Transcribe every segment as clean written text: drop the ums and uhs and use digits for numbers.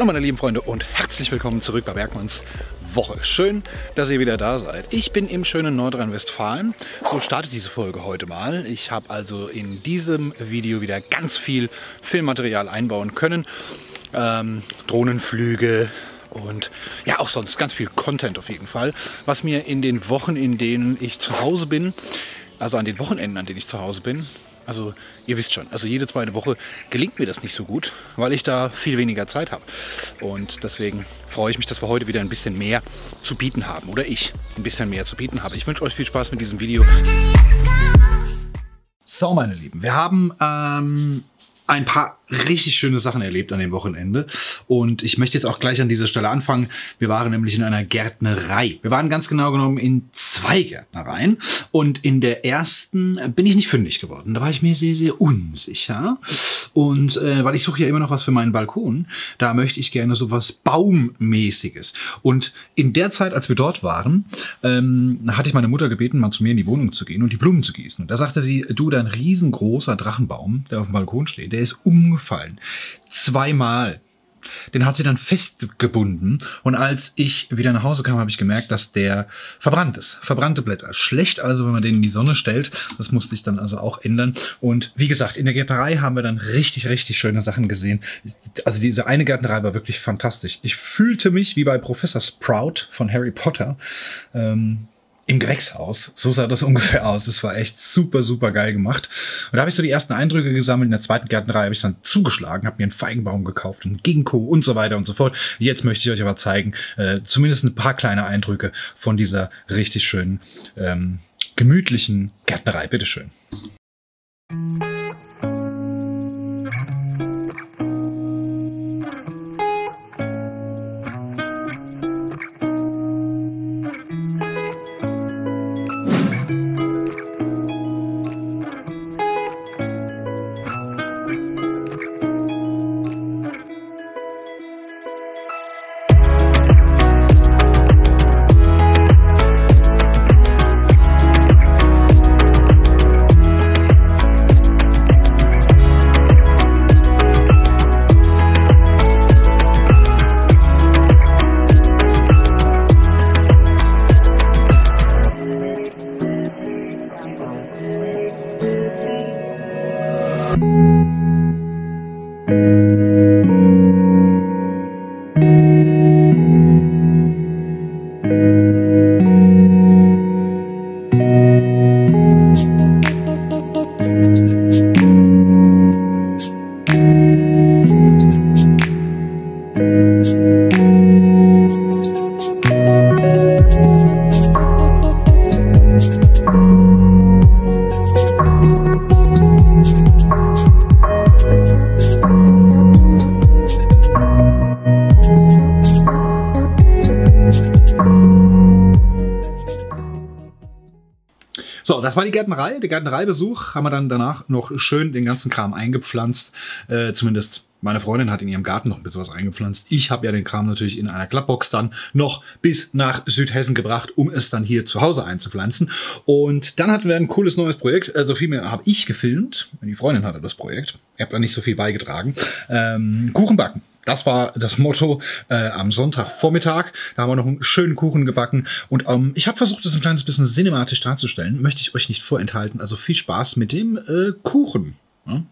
Hallo meine lieben Freunde und herzlich willkommen zurück bei Bergmanns Woche. Schön, dass ihr wieder da seid. Ich bin im schönen Nordrhein-Westfalen. So startet diese Folge heute mal. Ich habe also in diesem Video wieder ganz viel Filmmaterial einbauen können. Drohnenflüge und ja auch sonst ganz viel Content auf jeden Fall. Was mir in den Wochen, in denen ich zu Hause bin, also an den Wochenenden, an denen ich zu Hause bin, also ihr wisst schon, also jede zweite Woche gelingt mir das nicht so gut, weil ich da viel weniger Zeit habe. Und deswegen freue ich mich, dass wir heute wieder ein bisschen mehr zu bieten haben. Oder ich ein bisschen mehr zu bieten habe. Ich wünsche euch viel Spaß mit diesem Video. So meine Lieben, wir haben ein paar richtig schöne Sachen erlebt an dem Wochenende. Und ich möchte jetzt auch gleich an dieser Stelle anfangen. Wir waren nämlich in einer Gärtnerei. Wir waren ganz genau genommen in 2 Gärtnereien. Und in der ersten bin ich nicht fündig geworden. Da war ich mir sehr, sehr unsicher. Und weil ich suche ja immer noch was für meinen Balkon, da möchte ich gerne so was Baummäßiges. Und in der Zeit, als wir dort waren, hatte ich meine Mutter gebeten, mal zu mir in die Wohnung zu gehen und die Blumen zu gießen. Und da sagte sie, du, da ein riesengroßer Drachenbaum, der auf dem Balkon steht, der ist umgefallen. 2-mal. Den hat sie dann festgebunden und als ich wieder nach Hause kam, habe ich gemerkt, dass der verbrannt ist. Verbrannte Blätter. Schlecht also, wenn man den in die Sonne stellt. Das musste ich dann also auch ändern. Und wie gesagt, in der Gärtnerei haben wir dann richtig, richtig schöne Sachen gesehen. Also diese eine Gärtnerei war wirklich fantastisch. Ich fühlte mich wie bei Professor Sprout von Harry Potter. Im Gewächshaus. So sah das ungefähr aus. Das war echt super, super geil gemacht. Und da habe ich so die ersten Eindrücke gesammelt. In der zweiten Gärtnerei habe ich dann zugeschlagen, habe mir einen Feigenbaum gekauft, einen Ginkgo und so weiter und so fort. Jetzt möchte ich euch aber zeigen, zumindest ein paar kleine Eindrücke von dieser richtig schönen, gemütlichen Gärtnerei. Bitteschön. So, das war die Gärtnerei. Der Gärtnereibesuch haben wir dann danach noch schön den ganzen Kram eingepflanzt. Zumindest meine Freundin hat in ihrem Garten noch ein bisschen was eingepflanzt. Ich habe ja den Kram natürlich in einer Klappbox dann noch bis nach Südhessen gebracht, um es dann hier zu Hause einzupflanzen. Und dann hatten wir ein cooles neues Projekt. Also vielmehr habe ich gefilmt. Die Freundin hatte das Projekt. Ich habe da nicht so viel beigetragen. Kuchen backen. Das war das Motto am Sonntagvormittag. Da haben wir noch einen schönen Kuchen gebacken. Und ich habe versucht, das ein kleines bisschen cinematisch darzustellen. Möchte ich euch nicht vorenthalten. Also viel Spaß mit dem Kuchen. Ja?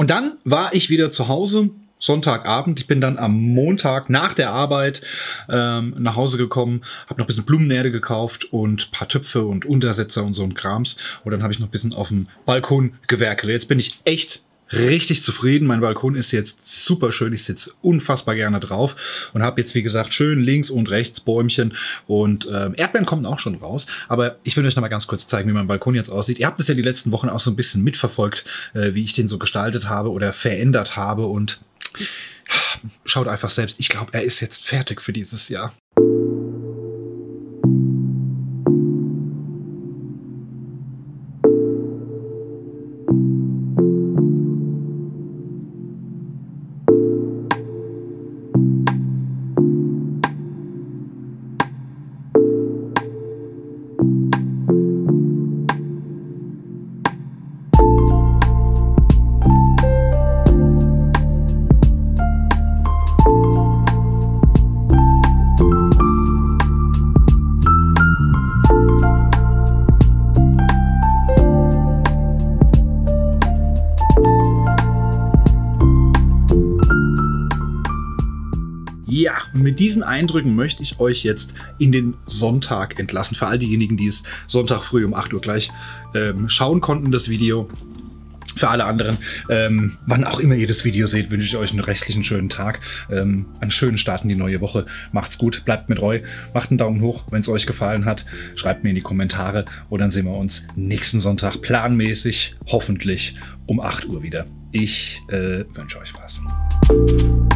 Und dann war ich wieder zu Hause, Sonntagabend. Ich bin dann am Montag nach der Arbeit nach Hause gekommen, habe noch ein bisschen Blumenerde gekauft und ein paar Töpfe und Untersetzer und so ein Krams. Und dann habe ich noch ein bisschen auf dem Balkon gewerkelt. Jetzt bin ich echt richtig zufrieden. Mein Balkon ist jetzt super schön. Ich sitze unfassbar gerne drauf und habe jetzt, wie gesagt, schön links und rechts Bäumchen und Erdbeeren kommen auch schon raus. Aber ich will euch noch mal ganz kurz zeigen, wie mein Balkon jetzt aussieht. Ihr habt es ja die letzten Wochen auch so ein bisschen mitverfolgt, wie ich den so gestaltet habe oder verändert habe und schaut einfach selbst. Ich glaube, er ist jetzt fertig für dieses Jahr. Ja, und mit diesen Eindrücken möchte ich euch jetzt in den Sonntag entlassen. Für all diejenigen, die es Sonntag früh um 8 Uhr gleich schauen konnten, das Video. Für alle anderen, wann auch immer ihr das Video seht, wünsche ich euch einen restlichen schönen Tag. Einen schönen Start in die neue Woche. Macht's gut, bleibt mir treu. Macht einen Daumen hoch, wenn es euch gefallen hat. Schreibt mir in die Kommentare und dann sehen wir uns nächsten Sonntag planmäßig, hoffentlich um 8 Uhr wieder. Ich wünsche euch was.